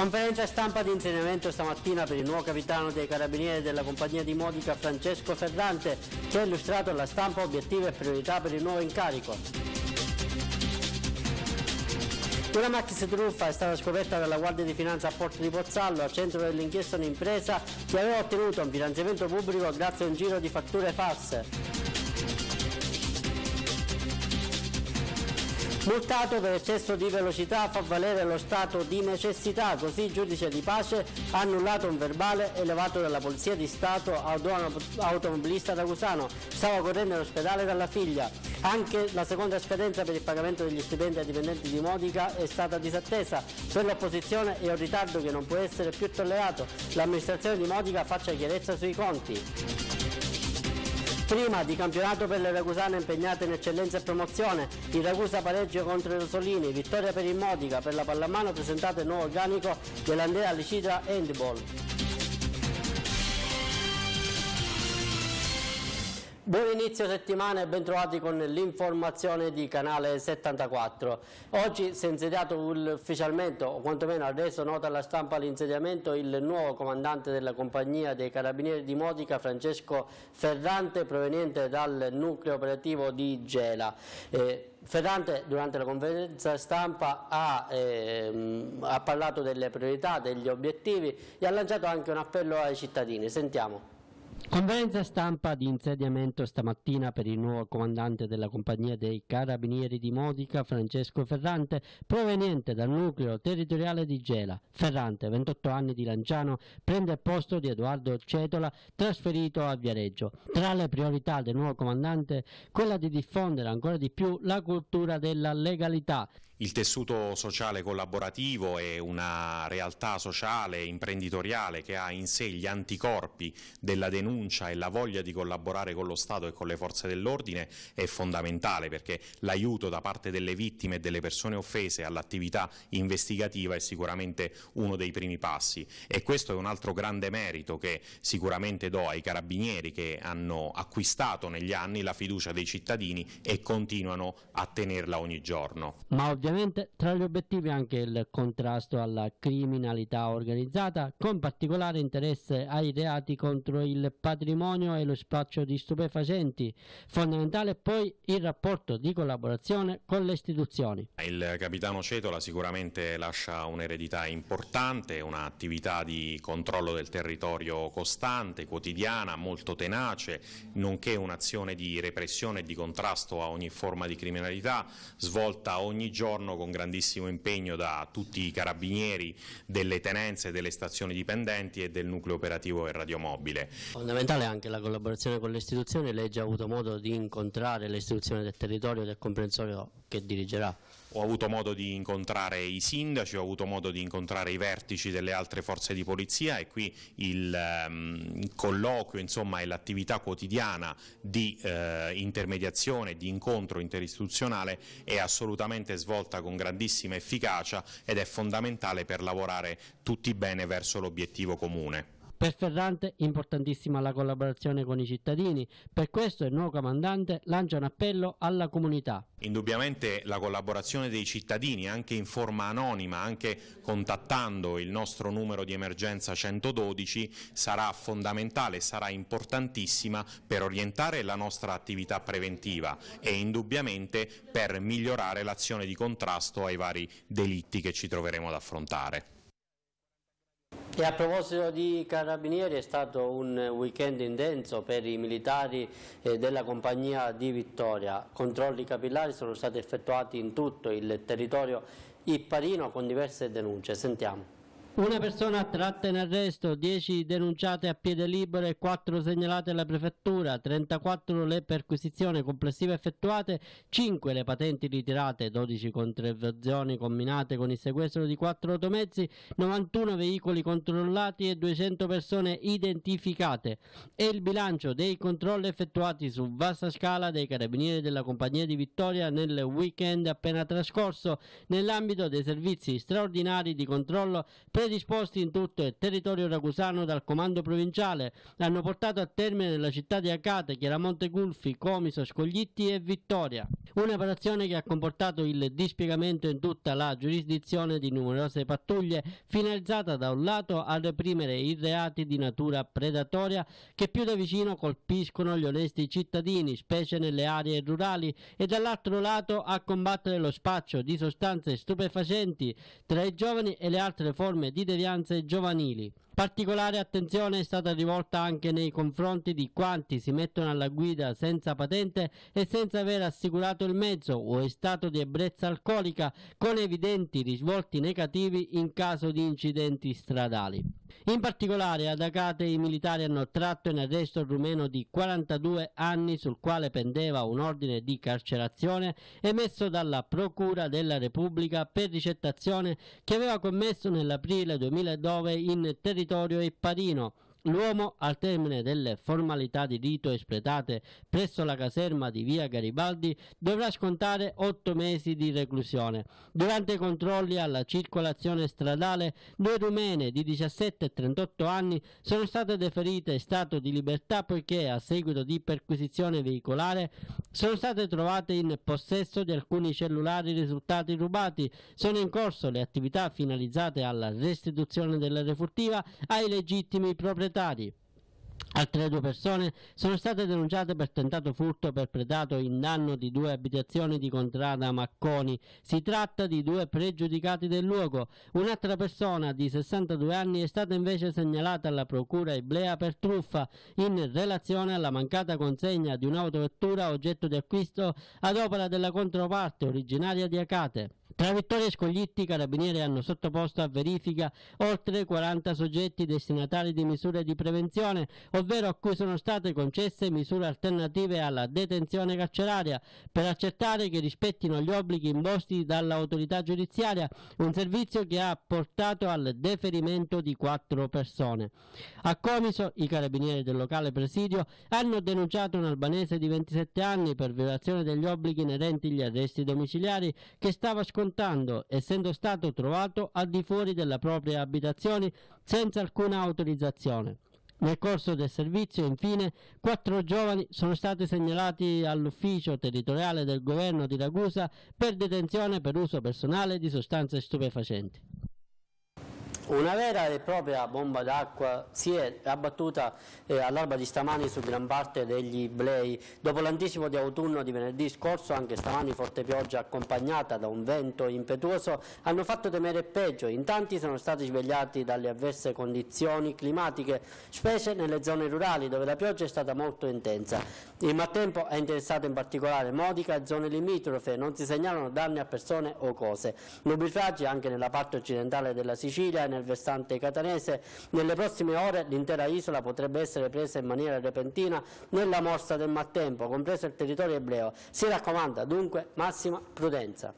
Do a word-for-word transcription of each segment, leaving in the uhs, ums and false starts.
Conferenza stampa di insediamento stamattina per il nuovo capitano dei Carabinieri della compagnia di Modica Francesco Ferrante, che ha illustrato alla stampa obiettivi e priorità per il nuovo incarico. Una maxi truffa è stata scoperta dalla Guardia di Finanza a Porto di Pozzallo, al centro dell'inchiesta un'impresa che aveva ottenuto un finanziamento pubblico grazie a un giro di fatture false. Multato per eccesso di velocità, fa valere lo stato di necessità, così il giudice di pace ha annullato un verbale elevato dalla Polizia di Stato a un automobilista ragusano, stava correndo all'ospedale dalla figlia. Anche la seconda scadenza per il pagamento degli stipendi ai dipendenti di Modica è stata disattesa. Per l'opposizione è un ritardo che non può essere più tollerato. L'amministrazione di Modica faccia chiarezza sui conti. Prima di campionato per le ragusane impegnate in eccellenza e promozione, il Ragusa pareggio contro i Rosolini, vittoria per il Modica, per la pallamano presentato il nuovo organico dell'Andrea Licidra Handball. Buon inizio settimana e ben trovati con l'informazione di Canale settantaquattro. Oggi si è insediato ufficialmente, o quantomeno ha reso nota alla stampa l'insediamento, il nuovo comandante della compagnia dei Carabinieri di Modica, Francesco Ferrante, proveniente dal nucleo operativo di Gela. Eh, Ferrante durante la conferenza stampa ha, ehm, ha parlato delle priorità, degli obiettivi e ha lanciato anche un appello ai cittadini. Sentiamo. Conferenza stampa di insediamento stamattina per il nuovo comandante della compagnia dei Carabinieri di Modica, Francesco Ferrante, proveniente dal nucleo territoriale di Gela. Ferrante, ventotto anni, di Lanciano, prende il posto di Edoardo Cetola, trasferito a Viareggio. Tra le priorità del nuovo comandante, quella di diffondere ancora di più la cultura della legalità. Il tessuto sociale collaborativo è una realtà sociale imprenditoriale che ha in sé gli anticorpi della denuncia e la voglia di collaborare con lo Stato e con le forze dell'ordine è fondamentale, perché l'aiuto da parte delle vittime e delle persone offese all'attività investigativa è sicuramente uno dei primi passi, e questo è un altro grande merito che sicuramente do ai Carabinieri, che hanno acquistato negli anni la fiducia dei cittadini e continuano a tenerla ogni giorno. Ma ovviamente tra gli obiettivi anche il contrasto alla criminalità organizzata, con particolare interesse ai reati contro il patrimonio e lo spaccio di stupefacenti. Fondamentale poi il rapporto di collaborazione con le istituzioni. Il capitano Cetola sicuramente lascia un'eredità importante, un'attività di controllo del territorio costante, quotidiana, molto tenace, nonché un'azione di repressione e di contrasto a ogni forma di criminalità, svolta ogni giorno con grandissimo impegno da tutti i carabinieri delle tenenze, delle stazioni dipendenti e del nucleo operativo e radiomobile. Fondamentale anche la collaborazione con le istituzioni. Lei già ha avuto modo di incontrare le istituzioni del territorio, del comprensorio che dirigerà? Ho avuto modo di incontrare i sindaci, ho avuto modo di incontrare i vertici delle altre forze di polizia, e qui il, um, il colloquio, insomma, e l'attività quotidiana di eh, intermediazione, di incontro interistituzionale è assolutamente svolta con grandissima efficacia ed è fondamentale per lavorare tutti bene verso l'obiettivo comune. Per Ferrante importantissima la collaborazione con i cittadini, per questo il nuovo comandante lancia un appello alla comunità. Indubbiamente la collaborazione dei cittadini, anche in forma anonima, anche contattando il nostro numero di emergenza centododici, sarà fondamentale, sarà importantissima per orientare la nostra attività preventiva e indubbiamente per migliorare l'azione di contrasto ai vari delitti che ci troveremo ad affrontare. E a proposito di Carabinieri, è stato un weekend intenso per i militari della compagnia di Vittoria. Controlli capillari sono stati effettuati in tutto il territorio ipparino con diverse denunce. Sentiamo. Una persona tratta in arresto, dieci denunciate a piede libero e quattro segnalate alla prefettura, trentaquattro le perquisizioni complessive effettuate, cinque le patenti ritirate, dodici contravvenzioni combinate con il sequestro di quattro automezzi, novantuno veicoli controllati e duecento persone identificate. E il bilancio dei controlli effettuati su vasta scala dei Carabinieri della compagnia di Vittoria nel weekend appena trascorso, nell'ambito dei servizi straordinari di controllo per predisposti in tutto il territorio ragusano dal comando provinciale, hanno portato a termine nella città di Acate, Chiaramonte Gulfi, Comiso, Scoglitti e Vittoria. Un'operazione che ha comportato il dispiegamento in tutta la giurisdizione di numerose pattuglie, finalizzata da un lato a reprimere i reati di natura predatoria che più da vicino colpiscono gli onesti cittadini, specie nelle aree rurali, e dall'altro lato a combattere lo spaccio di sostanze stupefacenti tra i giovani e le altre forme di devianze giovanili. Particolare attenzione è stata rivolta anche nei confronti di quanti si mettono alla guida senza patente e senza aver assicurato il mezzo o in stato di ebbrezza alcolica, con evidenti risvolti negativi in caso di incidenti stradali. In particolare ad Acate i militari hanno tratto in arresto il rumeno di quarantadue anni, sul quale pendeva un ordine di carcerazione emesso dalla Procura della Repubblica per ricettazione che aveva commesso nell'aprile duemiladue in territorio ipparino. L'uomo, al termine delle formalità di rito espletate presso la caserma di via Garibaldi, dovrà scontare otto mesi di reclusione. Durante i controlli alla circolazione stradale, due rumene di diciassette e trentotto anni sono state deferite in stato di libertà poiché, a seguito di perquisizione veicolare, sono state trovate in possesso di alcuni cellulari risultati rubati. Sono in corso le attività finalizzate alla restituzione della refurtiva ai legittimi proprietari. Altre due persone sono state denunciate per tentato furto perpetrato in danno di due abitazioni di contrada Macconi. Si tratta di due pregiudicati del luogo. Un'altra persona di sessantadue anni è stata invece segnalata alla procura Iblea per truffa in relazione alla mancata consegna di un'autovettura oggetto di acquisto ad opera della controparte originaria di Acate. Tra Vittoria e Scoglitti i carabinieri hanno sottoposto a verifica oltre quaranta soggetti destinatari di misure di prevenzione, ovvero a cui sono state concesse misure alternative alla detenzione carceraria, per accertare che rispettino gli obblighi imposti dall'autorità giudiziaria, un servizio che ha portato al deferimento di quattro persone. A Comiso i carabinieri del locale presidio hanno denunciato un albanese di ventisette anni per violazione degli obblighi inerenti agli arresti domiciliari che stava scontando, essendo stato trovato al di fuori della propria abitazione senza alcuna autorizzazione. Nel corso del servizio, infine, quattro giovani sono stati segnalati all'ufficio territoriale del governo di Ragusa per detenzione per uso personale di sostanze stupefacenti. Una vera e propria bomba d'acqua si è abbattuta eh, all'alba di stamani su gran parte degli Iblei. Dopo l'anticipo di autunno di venerdì scorso, anche stamani forte pioggia accompagnata da un vento impetuoso hanno fatto temere peggio. In tanti sono stati svegliati dalle avverse condizioni climatiche, specie nelle zone rurali dove la pioggia è stata molto intensa. Il maltempo ha interessato in particolare Modica e zone limitrofe, non si segnalano danni a persone o cose. Nubifragi anche nella parte occidentale della Sicilia e nel versante catanese. Nelle prossime ore l'intera isola potrebbe essere presa in maniera repentina nella morsa del maltempo, compreso il territorio ebreo. Si raccomanda dunque massima prudenza.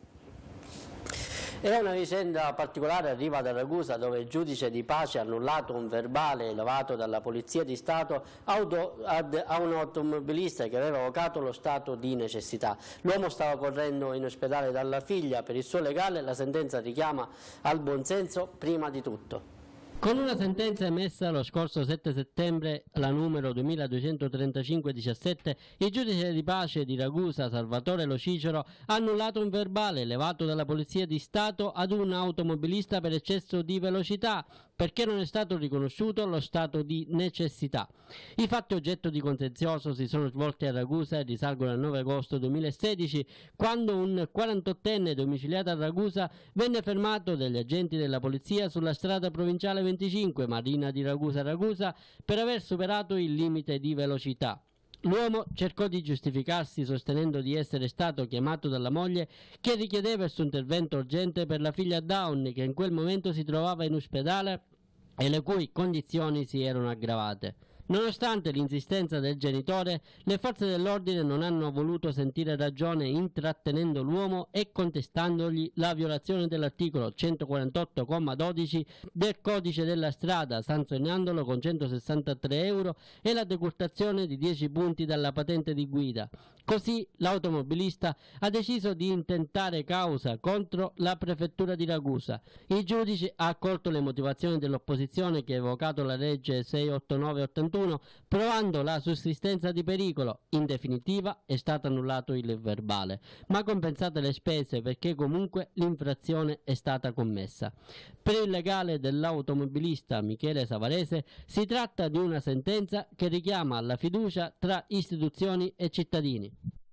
E una vicenda particolare arriva da Ragusa, dove il giudice di pace ha annullato un verbale elevato dalla Polizia di Stato auto, ad, a un automobilista che aveva evocato lo stato di necessità. L'uomo stava correndo in ospedale dalla figlia. Per il suo legale la sentenza richiama al buonsenso prima di tutto. Con una sentenza emessa lo scorso sette settembre, la numero duemiladuecentotrentacinque diciassette, il giudice di pace di Ragusa, Salvatore Lo Cicero, ha annullato un verbale elevato dalla Polizia di Stato ad un automobilista per eccesso di velocità, perché non è stato riconosciuto lo stato di necessità. I fatti oggetto di contenzioso si sono svolti a Ragusa e risalgono al nove agosto duemilasedici, quando un quarantottenne domiciliato a Ragusa venne fermato dagli agenti della polizia sulla strada provinciale venticinque, Marina di Ragusa Ragusa, per aver superato il limite di velocità. L'uomo cercò di giustificarsi sostenendo di essere stato chiamato dalla moglie che richiedeva il suo intervento urgente per la figlia Down, che in quel momento si trovava in ospedale e le cui condizioni si erano aggravate. Nonostante l'insistenza del genitore, le forze dell'ordine non hanno voluto sentire ragione, intrattenendo l'uomo e contestandogli la violazione dell'articolo centoquarantotto comma dodici del codice della strada, sanzionandolo con centosessantatré euro e la decurtazione di dieci punti dalla patente di guida. Così l'automobilista ha deciso di intentare causa contro la prefettura di Ragusa. Il giudice ha accolto le motivazioni dell'opposizione che ha evocato la legge sei otto nove ottantuno, provando la sussistenza di pericolo. In definitiva è stato annullato il verbale, ma compensate le spese perché comunque l'infrazione è stata commessa. Per il legale dell'automobilista Michele Savarese si tratta di una sentenza che richiama la fiducia tra istituzioni e cittadini.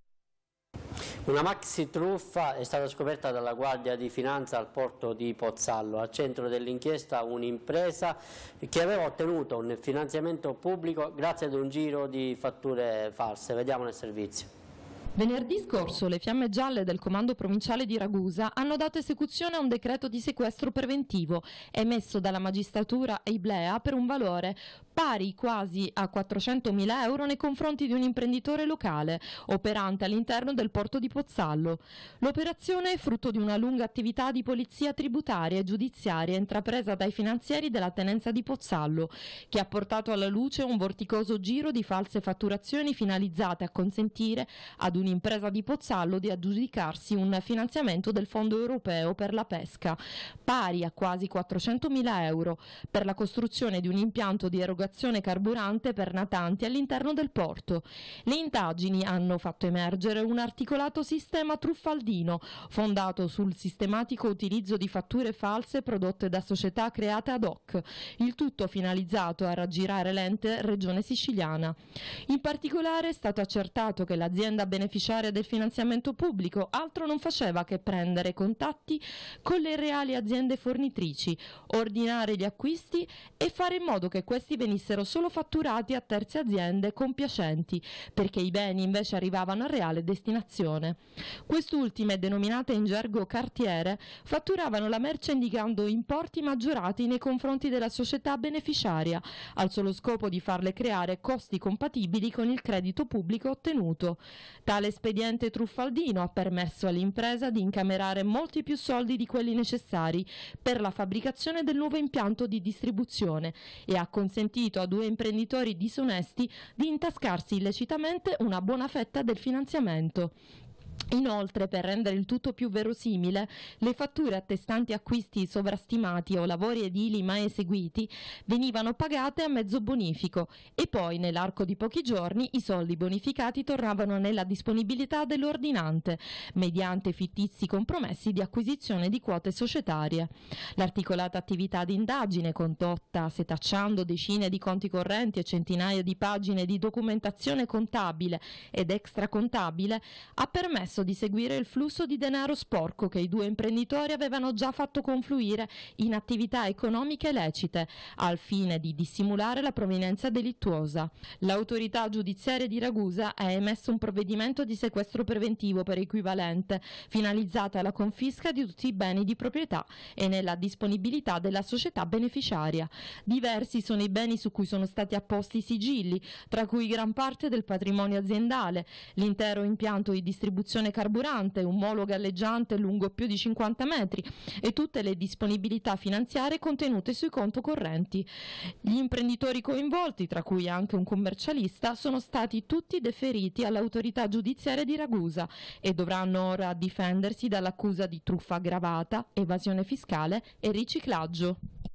Una maxi truffa è stata scoperta dalla Guardia di Finanza al porto di Pozzallo. Al centro dell'inchiesta un'impresa che aveva ottenuto un finanziamento pubblico grazie ad un giro di fatture false. Vediamo nel servizio. Venerdì scorso le Fiamme Gialle del Comando Provinciale di Ragusa hanno dato esecuzione a un decreto di sequestro preventivo emesso dalla magistratura Iblea per un valore pari quasi a quattrocentomila euro nei confronti di un imprenditore locale operante all'interno del porto di Pozzallo. L'operazione è frutto di una lunga attività di polizia tributaria e giudiziaria intrapresa dai finanzieri della tenenza di Pozzallo, che ha portato alla luce un vorticoso giro di false fatturazioni finalizzate a consentire ad un'impresa di Pozzallo di aggiudicarsi un finanziamento del Fondo Europeo per la pesca, pari a quasi quattrocentomila euro, per la costruzione di un impianto di erogazione carburante per natanti all'interno del porto. Le indagini hanno fatto emergere un articolato sistema truffaldino fondato sul sistematico utilizzo di fatture false prodotte da società create ad hoc, il tutto finalizzato a raggirare l'ente Regione Siciliana. In particolare è stato accertato che l'azienda beneficiaria del finanziamento pubblico altro non faceva che prendere contatti con le reali aziende fornitrici, ordinare gli acquisti e fare in modo che questi venissero solo fatturati a terze aziende compiacenti, perché i beni invece arrivavano a reale destinazione. Quest'ultime, denominate in gergo cartiere, fatturavano la merce indicando importi maggiorati nei confronti della società beneficiaria, al solo scopo di farle creare costi compatibili con il credito pubblico ottenuto. Tale espediente truffaldino ha permesso all'impresa di incamerare molti più soldi di quelli necessari per la fabbricazione del nuovo impianto di distribuzione e ha consentito a due imprenditori disonesti di intascarsi illecitamente una buona fetta del finanziamento. Inoltre, per rendere il tutto più verosimile, le fatture attestanti acquisti sovrastimati o lavori edili mai eseguiti venivano pagate a mezzo bonifico e poi, nell'arco di pochi giorni, i soldi bonificati tornavano nella disponibilità dell'ordinante, mediante fittizi compromessi di acquisizione di quote societarie. L'articolata attività di indagine, condotta setacciando decine di conti correnti e centinaia di pagine di documentazione contabile ed extracontabile, ha permesso di seguire il flusso di denaro sporco che i due imprenditori avevano già fatto confluire in attività economiche lecite, al fine di dissimulare la provenienza delittuosa. L'autorità giudiziaria di Ragusa ha emesso un provvedimento di sequestro preventivo per equivalente, finalizzato alla confisca di tutti i beni di proprietà e nella disponibilità della società beneficiaria. Diversi sono i beni su cui sono stati apposti i sigilli, tra cui gran parte del patrimonio aziendale, l'intero impianto di distribuzione carburante, un molo galleggiante lungo più di cinquanta metri e tutte le disponibilità finanziarie contenute sui conti correnti. Gli imprenditori coinvolti, tra cui anche un commercialista, sono stati tutti deferiti all'autorità giudiziaria di Ragusa e dovranno ora difendersi dall'accusa di truffa aggravata, evasione fiscale e riciclaggio.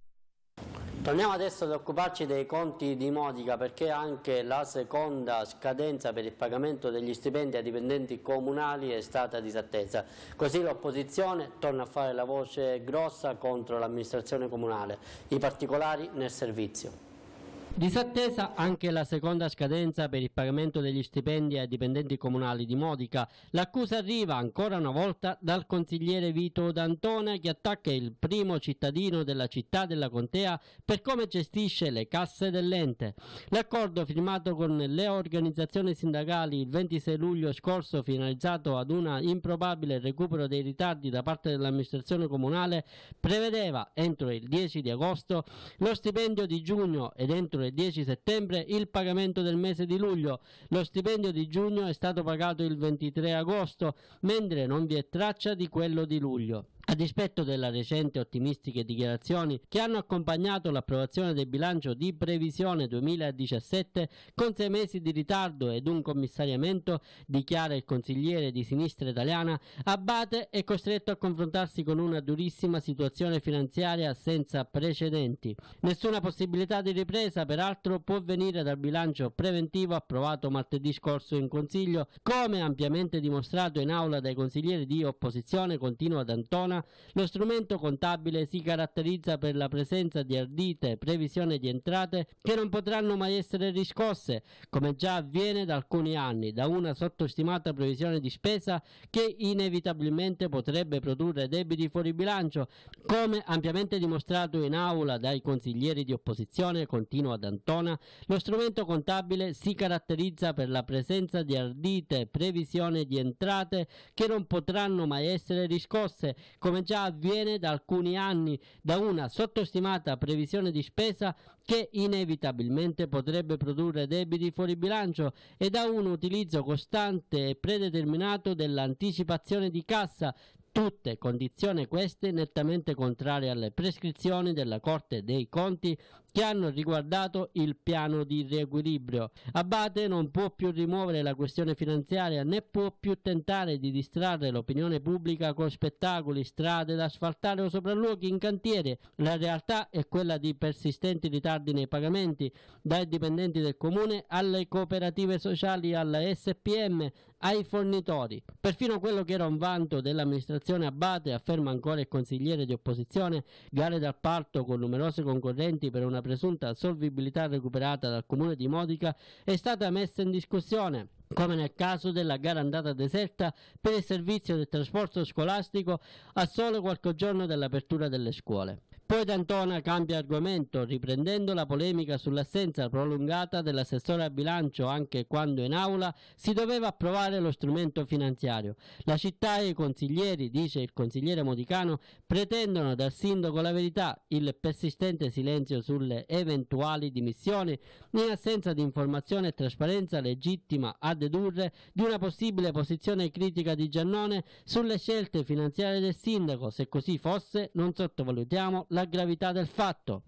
Torniamo adesso ad occuparci dei conti di Modica, perché anche la seconda scadenza per il pagamento degli stipendi ai dipendenti comunali è stata disattesa. Così l'opposizione torna a fare la voce grossa contro l'amministrazione comunale. I particolari nel servizio. Disattesa anche la seconda scadenza per il pagamento degli stipendi ai dipendenti comunali di Modica. L'accusa arriva ancora una volta dal consigliere Vito D'Antona, che attacca il primo cittadino della città della Contea per come gestisce le casse dell'ente. L'accordo firmato con le organizzazioni sindacali il ventisei luglio scorso, finalizzato ad un improbabile recupero dei ritardi da parte dell'amministrazione comunale, prevedeva entro il dieci di agosto lo stipendio di giugno ed entro il dieci settembre il pagamento del mese di luglio. Lo stipendio di giugno è stato pagato il ventitré agosto, mentre non vi è traccia di quello di luglio. A dispetto delle recenti ottimistiche dichiarazioni che hanno accompagnato l'approvazione del bilancio di previsione duemiladiciassette con sei mesi di ritardo ed un commissariamento, dichiara il consigliere di Sinistra Italiana, Abate è costretto a confrontarsi con una durissima situazione finanziaria senza precedenti. Nessuna possibilità di ripresa, peraltro, può venire dal bilancio preventivo approvato martedì scorso in Consiglio, come ampiamente dimostrato in aula dai consiglieri di opposizione, continua D'Antona. Lo strumento contabile si caratterizza per la presenza di ardite previsioni di entrate che non potranno mai essere riscosse, come già avviene da alcuni anni, da una sottostimata previsione di spesa che inevitabilmente potrebbe produrre debiti fuori bilancio, come ampiamente dimostrato in aula dai consiglieri di opposizione, continua D'Antona. Lo strumento contabile si caratterizza per la presenza di ardite previsioni di entrate che non potranno mai essere riscosse, come già avviene da alcuni anni, da una sottostimata previsione di spesa che inevitabilmente potrebbe produrre debiti fuori bilancio e da un utilizzo costante e predeterminato dell'anticipazione di cassa, tutte condizioni queste nettamente contrarie alle prescrizioni della Corte dei Conti che hanno riguardato il piano di riequilibrio. Abate non può più rimuovere la questione finanziaria né può più tentare di distrarre l'opinione pubblica con spettacoli, strade da asfaltare o sopralluoghi in cantiere. La realtà è quella di persistenti ritardi nei pagamenti dai dipendenti del comune alle cooperative sociali, alla S P M, ai fornitori. Perfino quello che era un vanto dell'amministrazione Abate, afferma ancora il consigliere di opposizione, gare d'appalto con numerose concorrenti per una presunta solvibilità recuperata dal comune di Modica, è stata messa in discussione, come nel caso della gara andata deserta per il servizio del trasporto scolastico a solo qualche giorno dall'apertura delle scuole. Poi D'Antona cambia argomento, riprendendo la polemica sull'assenza prolungata dell'assessore al bilancio anche quando in aula si doveva approvare lo strumento finanziario. La città e i consiglieri, dice il consigliere modicano, pretendono dal sindaco la verità, il persistente silenzio sulle eventuali dimissioni, in assenza di informazione e trasparenza legittima a dedurre di una possibile posizione critica di Giannone sulle scelte finanziarie del sindaco. Se così fosse, non sottovalutiamo la gravità del fatto.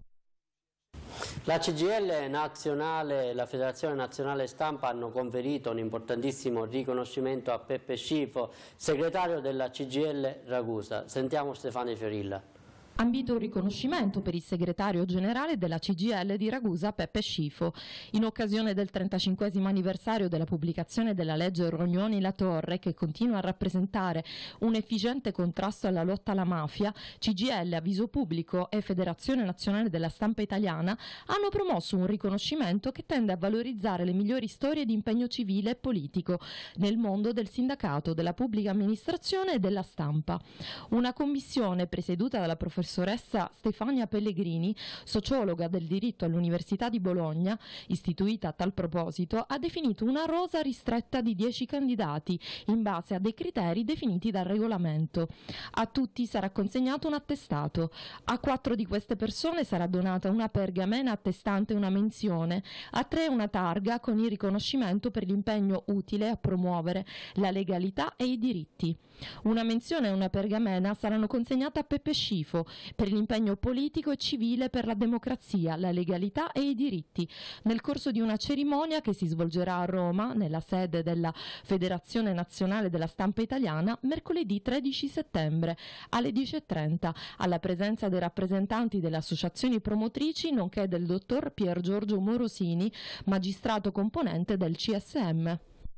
La C G I L nazionale e la Federazione Nazionale Stampa hanno conferito un importantissimo riconoscimento a Peppe Scifo, segretario della C G I L Ragusa. Sentiamo Stefano Fiorilla. Ambito un riconoscimento per il segretario generale della C G I L di Ragusa, Peppe Scifo. In occasione del trentacinquesimo anniversario della pubblicazione della legge Rognoni-La Torre, che continua a rappresentare un efficiente contrasto alla lotta alla mafia, C G I L, Avviso Pubblico e Federazione Nazionale della Stampa Italiana hanno promosso un riconoscimento che tende a valorizzare le migliori storie di impegno civile e politico nel mondo del sindacato, della pubblica amministrazione e della stampa. Una commissione presieduta dalla professoressa professoressa Stefania Pellegrini, sociologa del diritto all'Università di Bologna, istituita a tal proposito, ha definito una rosa ristretta di dieci candidati in base a dei criteri definiti dal regolamento. A tutti sarà consegnato un attestato. A quattro di queste persone sarà donata una pergamena attestante una menzione, a tre una targa con il riconoscimento per l'impegno utile a promuovere la legalità e i diritti. Una menzione e una pergamena saranno consegnate a Peppe Scifo per l'impegno politico e civile per la democrazia, la legalità e i diritti, nel corso di una cerimonia che si svolgerà a Roma, nella sede della Federazione Nazionale della Stampa Italiana, mercoledì tredici settembre alle dieci e trenta, alla presenza dei rappresentanti delle associazioni promotrici, nonché del dottor Pier Giorgio Morosini, magistrato componente del C S M.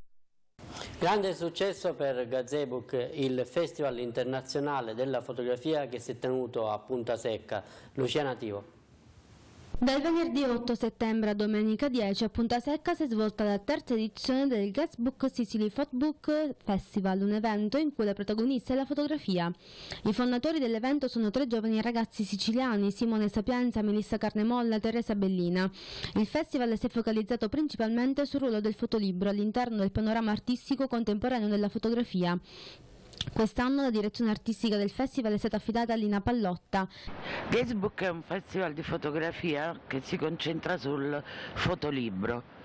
Grande successo per Gazebook, il Festival internazionale della fotografia che si è tenuto a Punta Secca. Luciana Tivo. Dal venerdì otto settembre a domenica dieci a Punta Secca si è svolta la terza edizione del Gazebook Sicily Photobook Festival, un evento in cui la protagonista è la fotografia. I fondatori dell'evento sono tre giovani ragazzi siciliani, Simone Sapienza, Melissa Carnemolla e Teresa Bellina. Il festival si è focalizzato principalmente sul ruolo del fotolibro all'interno del panorama artistico contemporaneo della fotografia. Quest'anno la direzione artistica del festival è stata affidata a Lina Pallotta. Gazebook è un festival di fotografia che si concentra sul fotolibro.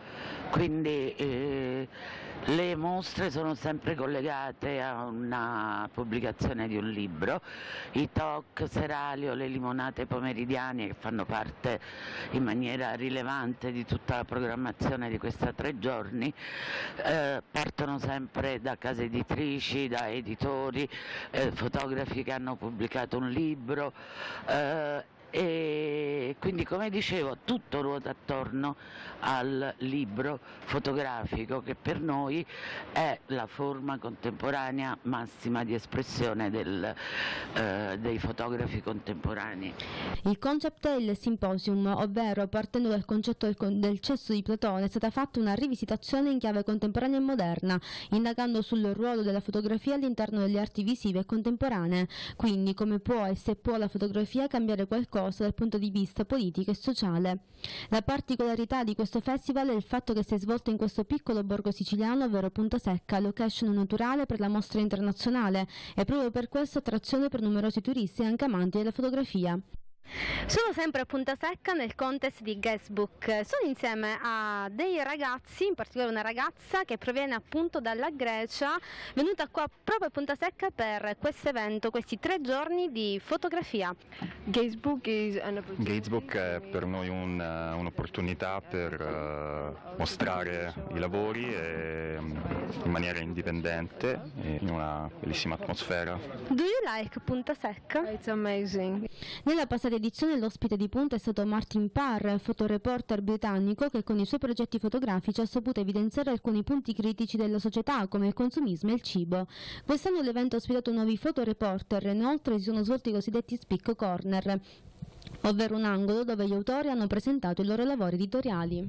quindi eh, le mostre sono sempre collegate a una pubblicazione di un libro, i talk serali o le limonate pomeridiane, che fanno parte in maniera rilevante di tutta la programmazione di questi tre giorni, eh, partono sempre da case editrici, da editori, eh, fotografi che hanno pubblicato un libro, eh, e quindi, come dicevo, tutto ruota attorno al libro fotografico, che per noi è la forma contemporanea massima di espressione del, eh, dei fotografi contemporanei. Il concept è il symposium, ovvero, partendo dal concetto del, del cesso di Platone, è stata fatta una rivisitazione in chiave contemporanea e moderna, indagando sul ruolo della fotografia all'interno delle arti visive e contemporanee, quindi come può e se può la fotografia cambiare qualcosa dal punto di vista politico e sociale. La particolarità di questo festival è il fatto che si è svolto in questo piccolo borgo siciliano, ovvero Punta Secca, location naturale per la mostra internazionale, e proprio per questo attrazione per numerosi turisti e anche amanti della fotografia. Sono sempre a Punta Secca nel contest di Guestbook. Sono insieme a dei ragazzi, in particolare una ragazza che proviene appunto dalla Grecia, venuta qua proprio a Punta Secca per questo evento, questi tre giorni di fotografia. Guestbook è per noi un, un'opportunità per uh, mostrare i lavori e, in maniera indipendente e in una bellissima atmosfera. Do you like Punta Secca? It's amazing. Nella passata edizione l'ospite di punta è stato Martin Parr, fotoreporter britannico che con i suoi progetti fotografici ha saputo evidenziare alcuni punti critici della società, come il consumismo e il cibo. Quest'anno l'evento ha ospitato nuovi fotoreporter e inoltre si sono svolti i cosiddetti Speak Corner, ovvero un angolo dove gli autori hanno presentato i loro lavori editoriali.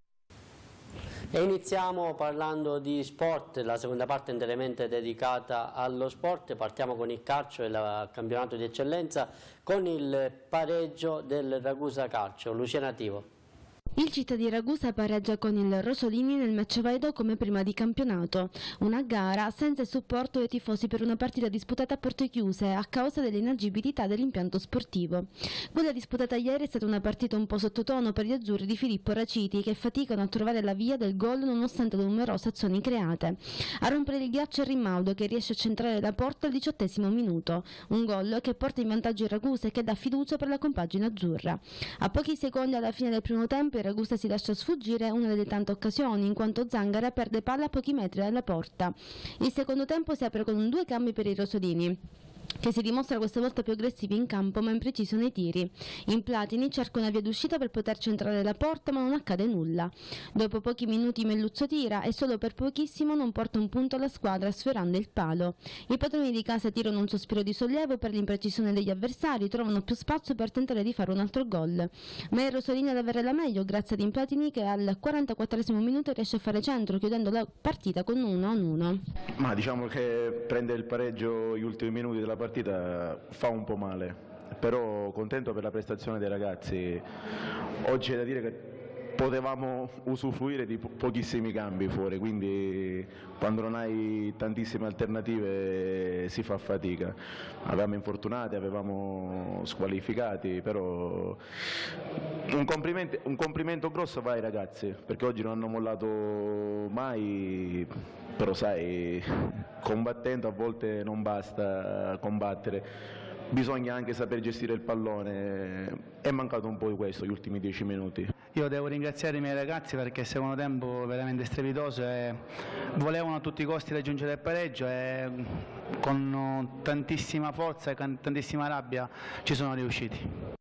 E iniziamo parlando di sport, la seconda parte interamente dedicata allo sport. Partiamo con il calcio e il campionato di eccellenza con il pareggio del Ragusa Calcio. Luciana Tivo. Il Città di Ragusa pareggia con il Rosolini nel match valido come prima di campionato, una gara senza il supporto dei tifosi per una partita disputata a porte chiuse a causa dell'inagibilità dell'impianto sportivo. Quella disputata ieri è stata una partita un po' sottotono per gli azzurri di Filippo Raciti, che faticano a trovare la via del gol nonostante le numerose azioni create. A rompere il ghiaccio è Rimaudo, che riesce a centrare la porta al diciottesimo minuto, un gol che porta in vantaggio il Ragusa e che dà fiducia per la compagine azzurra. A pochi secondi alla fine del primo tempo il Ragusa si lascia sfuggire una delle tante occasioni, in quanto Zangara perde palla a pochi metri dalla porta. Il secondo tempo si apre con due cambi per i rosolini, che si dimostra questa volta più aggressivi in campo ma impreciso nei tiri. In Platini cerca una via d'uscita per poter centrare la porta, ma non accade nulla. Dopo pochi minuti Melluzzo tira e solo per pochissimo non porta un punto alla squadra, sferrando il palo. I padroni di casa tirano un sospiro di sollievo per l'imprecisione degli avversari, trovano più spazio per tentare di fare un altro gol. Ma è Rosolini ad avere la meglio grazie ad Implatini, che al quarantaquattresimo minuto riesce a fare centro, chiudendo la partita con uno a uno. Ma diciamo che prendere il pareggio gli ultimi minuti della partita fa un po' male, però contento per la prestazione dei ragazzi. Oggi è da dire che potevamo usufruire di po- pochissimi cambi fuori, quindi quando non hai tantissime alternative si fa fatica. Avevamo infortunati, avevamo squalificati, però un complimento, un complimento grosso va ai ragazzi, perché oggi non hanno mollato mai. Però sai, combattendo a volte non basta combattere, bisogna anche saper gestire il pallone. È mancato un po' di questo gli ultimi dieci minuti. Io devo ringraziare i miei ragazzi perché il secondo tempo veramente strepitoso e volevano a tutti i costi raggiungere il pareggio e con tantissima forza e con tantissima rabbia ci sono riusciti.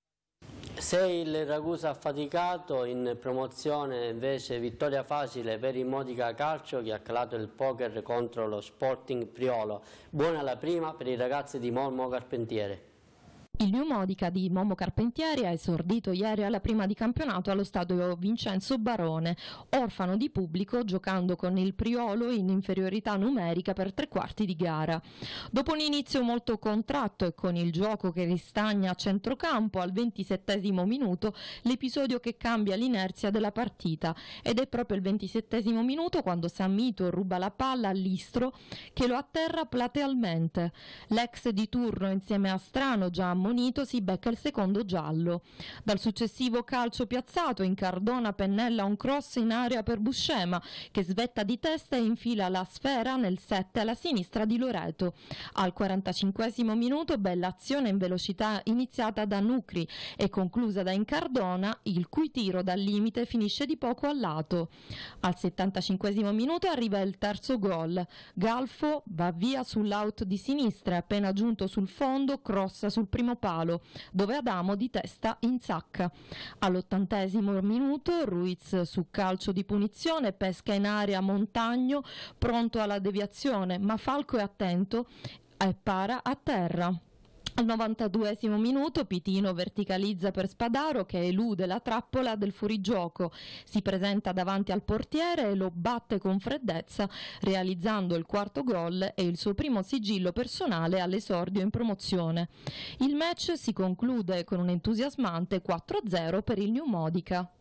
Se il Ragusa ha faticato, in promozione invece vittoria facile per il Modica Calcio, che ha calato il poker contro lo Sporting Priolo. Buona la prima per i ragazzi di Momo Carpentiere. Il New Modica di Momo Carpentieri ha esordito ieri alla prima di campionato allo stadio Vincenzo Barone, orfano di pubblico, giocando con il Priolo in inferiorità numerica per tre quarti di gara. Dopo un inizio molto contratto e con il gioco che ristagna a centrocampo, al ventisettesimo minuto l'episodio che cambia l'inerzia della partita, ed è proprio il ventisettesimo minuto quando Sammito ruba la palla all'Istro che lo atterra platealmente. L'ex di turno insieme a Strano, già ammonito, Unito si becca il secondo giallo. Dal successivo calcio piazzato Incardona pennella un cross in area per Buscema, che svetta di testa e infila la sfera nel sette alla sinistra di Loreto. Al quarantacinquesimo minuto bella azione in velocità iniziata da Nucri e conclusa da Incardona, il cui tiro dal limite finisce di poco a lato. Al settantacinquesimo minuto arriva il terzo gol. Galfo va via sull'out di sinistra e appena giunto sul fondo crossa sul primo palo, dove Adamo di testa insacca. All'ottantesimo minuto Ruiz su calcio di punizione pesca in area Montagno pronto alla deviazione, ma Falco è attento e para a terra. Al novantaduesimo minuto Pitino verticalizza per Spadaro, che elude la trappola del fuorigioco, si presenta davanti al portiere e lo batte con freddezza, realizzando il quarto gol e il suo primo sigillo personale all'esordio in promozione. Il match si conclude con un entusiasmante quattro a zero per il New Modica.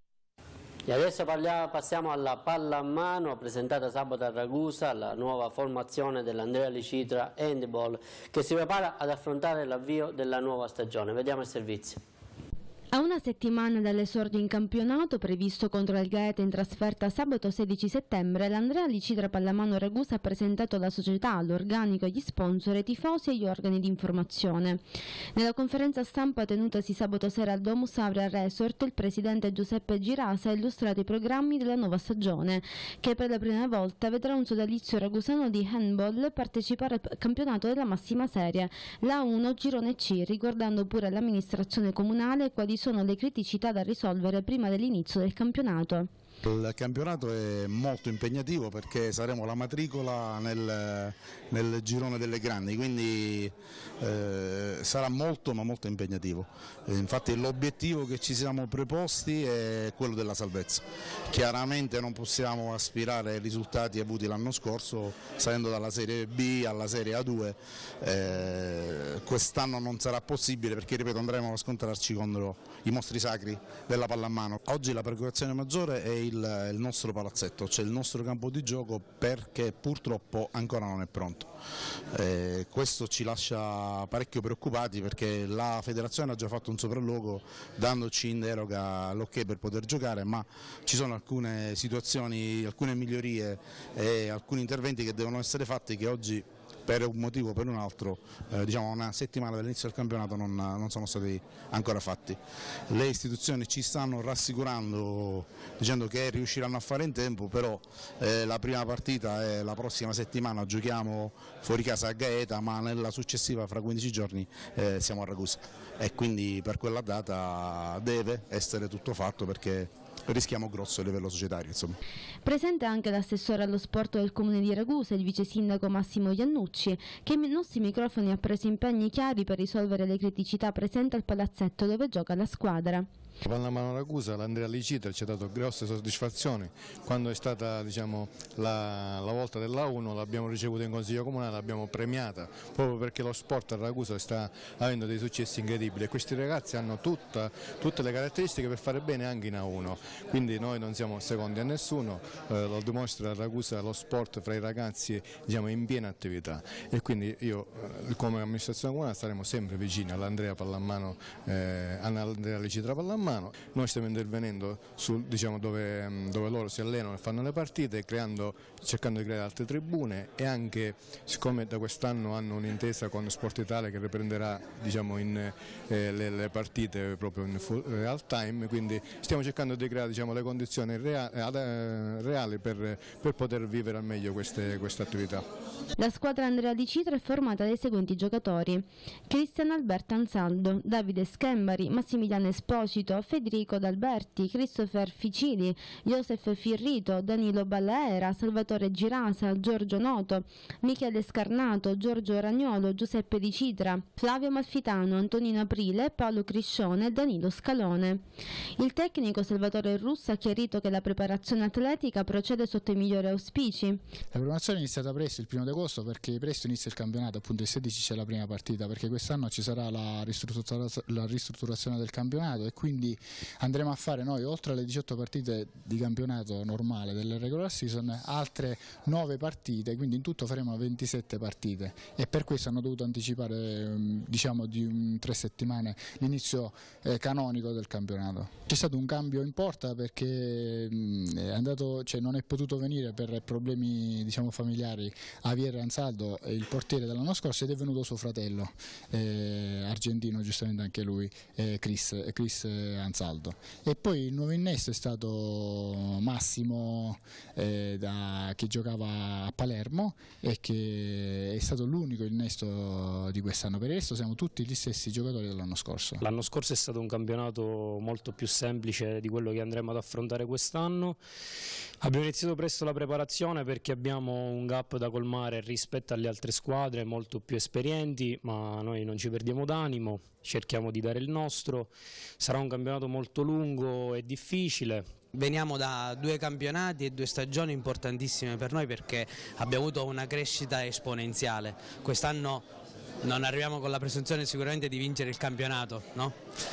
E adesso parliamo, passiamo alla pallamano presentata sabato a Ragusa, la nuova formazione dell'Andrea Licitra Handball che si prepara ad affrontare l'avvio della nuova stagione. Vediamo il servizio. A una settimana dall'esordio in campionato previsto contro il Gaeta in trasferta sabato sedici settembre, l'Andrea Licitra Pallamano Ragusa ha presentato la società, l'organico, gli sponsor, i tifosi e gli organi di informazione. Nella conferenza stampa tenutasi sabato sera al Domus Aurea Resort, il presidente Giuseppe Girasa ha illustrato i programmi della nuova stagione, che per la prima volta vedrà un sodalizio ragusano di handball partecipare al campionato della massima serie, la uno Girone C, riguardando pure l'amministrazione comunale e quali sono le criticità da risolvere prima dell'inizio del campionato. Il campionato è molto impegnativo perché saremo la matricola nel, nel girone delle grandi, quindi eh, sarà molto ma molto impegnativo. E infatti l'obiettivo che ci siamo preposti è quello della salvezza. Chiaramente non possiamo aspirare ai risultati avuti l'anno scorso, salendo dalla Serie B alla Serie A due, eh, quest'anno non sarà possibile perché, ripeto, andremo a scontrarci contro i mostri sacri della pallamano. Oggi la preoccupazione maggiore è il Il, il nostro palazzetto, cioè il nostro campo di gioco, perché purtroppo ancora non è pronto. Eh, questo ci lascia parecchio preoccupati perché la federazione ha già fatto un sopralluogo dandoci in deroga l'ok per poter giocare, ma ci sono alcune situazioni, alcune migliorie e alcuni interventi che devono essere fatti che oggi, per un motivo o per un altro, eh, diciamo una settimana dall'inizio del campionato non, non sono stati ancora fatti. Le istituzioni ci stanno rassicurando dicendo che riusciranno a fare in tempo, però eh, la prima partita è la prossima settimana, giochiamo fuori casa a Gaeta, ma nella successiva fra quindici giorni eh, siamo a Ragusa e quindi per quella data deve essere tutto fatto perché rischiamo grosso a livello societario. Insomma. Presente anche l'assessore allo sport del comune di Ragusa, il vice sindaco Massimo Iannucci, che ai nostri microfoni ha preso impegni chiari per risolvere le criticità presenti al palazzetto dove gioca la squadra. Pallamano Ragusa, l'Andrea Licitra ci ha dato grosse soddisfazioni. Quando è stata diciamo, la, la volta della uno l'abbiamo ricevuta in consiglio comunale, l'abbiamo premiata proprio perché lo sport a Ragusa sta avendo dei successi incredibili e questi ragazzi hanno tutta, tutte le caratteristiche per fare bene anche in A uno, quindi noi non siamo secondi a nessuno, eh, lo dimostra a Ragusa lo sport fra i ragazzi diciamo, in piena attività e quindi io eh, come amministrazione comunale staremo sempre vicini all'Andrea Pallamano, eh, all'Andrea Licitra Pallamano. Noi stiamo intervenendo sul, diciamo, dove, dove loro si allenano e fanno le partite, creando, cercando di creare altre tribune e anche siccome da quest'anno hanno un'intesa con Sport Italia che riprenderà diciamo, in, eh, le, le partite proprio in full, real time, quindi stiamo cercando di creare diciamo, le condizioni rea, eh, reali per, per poter vivere al meglio queste, queste attività. La squadra Andrea Licitra è formata dai seguenti giocatori: Cristian Alberto Ansaldo, Davide Schembari, Massimiliano Esposito, Federico D'Alberti, Christopher Ficili, Josef Firrito, Danilo Ballaera, Salvatore Girasa, Giorgio Noto, Michele Scarnato, Giorgio Ragnolo, Giuseppe Licitra, Flavio Malfitano, Antonino Aprile, Paolo Criscione e Danilo Scalone. Il tecnico Salvatore Russo ha chiarito che la preparazione atletica procede sotto i migliori auspici. La preparazione è iniziata presto, il primo di agosto, perché presto inizia il campionato, appunto il sedici c'è la prima partita, perché quest'anno ci sarà la ristrutturazione, la ristrutturazione del campionato e quindi quindi andremo a fare noi, oltre alle diciotto partite di campionato normale della regular season, altre nove partite, quindi in tutto faremo ventisette partite, e per questo hanno dovuto anticipare diciamo di un, tre settimane l'inizio eh, canonico del campionato. C'è stato un cambio in porta perché mh, è andato, cioè non è potuto venire per problemi diciamo familiari Javier Ansaldo, il portiere dell'anno scorso, ed è venuto suo fratello eh, argentino, giustamente anche lui, eh, Chris, Chris Ansaldo. E poi il nuovo innesto è stato Massimo eh, da, che giocava a Palermo e che è stato l'unico innesto di quest'anno. Per il resto siamo tutti gli stessi giocatori dell'anno scorso. L'anno scorso è stato un campionato molto più semplice di quello che andremo ad affrontare quest'anno. Abbiamo iniziato presto la preparazione perché abbiamo un gap da colmare rispetto alle altre squadre molto più esperienti, ma noi non ci perdiamo d'animo, cerchiamo di dare il nostro. Sarà un campionato molto lungo e difficile. Veniamo da due campionati e due stagioni importantissime per noi perché abbiamo avuto una crescita esponenziale. Quest'anno non arriviamo con la presunzione sicuramente di vincere il campionato, no?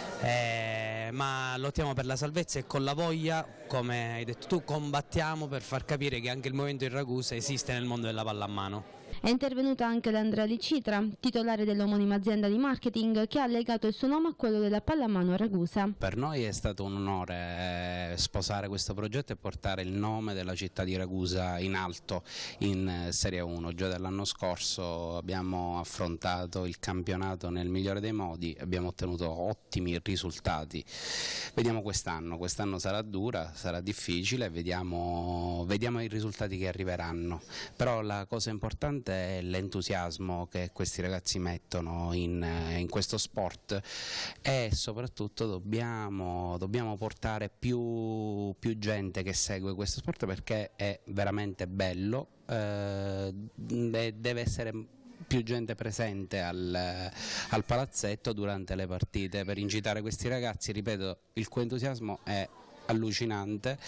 eh, ma lottiamo per la salvezza e con la voglia, come hai detto tu, combattiamo per far capire che anche il movimento in Ragusa esiste nel mondo della pallamano. È intervenuto anche l'Andrea Licitra, titolare dell'omonima azienda di marketing, che ha legato il suo nome a quello della pallamano Ragusa. Per noi è stato un onore sposare questo progetto e portare il nome della città di Ragusa in alto in Serie uno. Già dall'anno scorso abbiamo affrontato il campionato nel migliore dei modi, abbiamo ottenuto ottimi risultati. Vediamo quest'anno, quest'anno sarà dura, sarà difficile, vediamo, vediamo i risultati che arriveranno, però la cosa importante è l'entusiasmo che questi ragazzi mettono in, in questo sport, e soprattutto dobbiamo, dobbiamo portare più, più gente che segue questo sport perché è veramente bello, eh, deve essere più gente presente al, al palazzetto durante le partite per incitare questi ragazzi. Ripeto, il cui entusiasmo è allucinante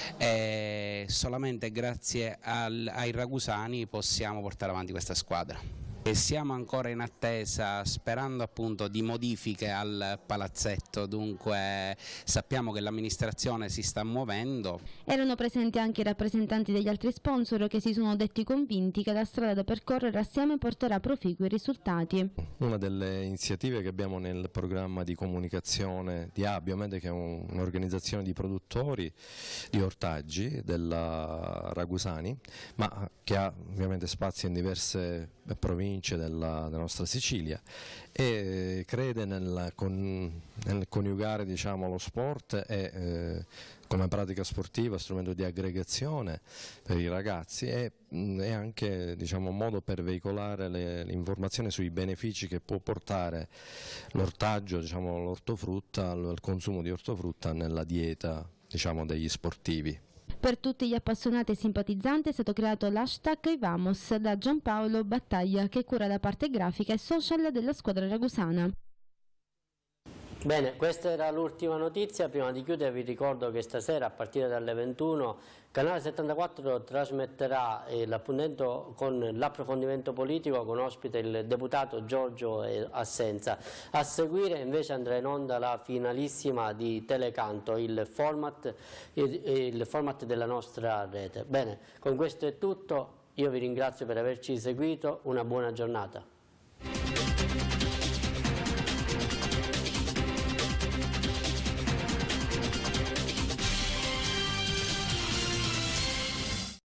e solamente grazie al, ai ragusani possiamo portare avanti questa squadra. E siamo ancora in attesa, sperando appunto di modifiche al palazzetto, dunque sappiamo che l'amministrazione si sta muovendo. Erano presenti anche i rappresentanti degli altri sponsor che si sono detti convinti che la strada da percorrere assieme porterà proficui risultati. Una delle iniziative che abbiamo nel programma di comunicazione di Abiomed, che è un'organizzazione di produttori di ortaggi della Ragusani, ma che ha ovviamente spazio in diverse province Della, della nostra Sicilia, e crede nel, con, nel coniugare diciamo, lo sport e, eh, come pratica sportiva, strumento di aggregazione per i ragazzi, e, e anche diciamo, modo per veicolare le, l'informazione sui benefici che può portare l'ortaggio, diciamo, l'ortofrutta, il consumo di ortofrutta nella dieta diciamo, degli sportivi. Per tutti gli appassionati e simpatizzanti è stato creato l'hashtag Ivamos da Giampaolo Battaglia, che cura la parte grafica e social della squadra ragusana. Bene, questa era l'ultima notizia. Prima di chiudere vi ricordo che stasera a partire dalle ventuno Canale settantaquattro trasmetterà eh, l'appuntamento con l'approfondimento politico con ospite il deputato Giorgio Assenza. A seguire invece andrà in onda la finalissima di Telecanto, il format, il, il format della nostra rete. Bene, con questo è tutto, io vi ringrazio per averci seguito, una buona giornata.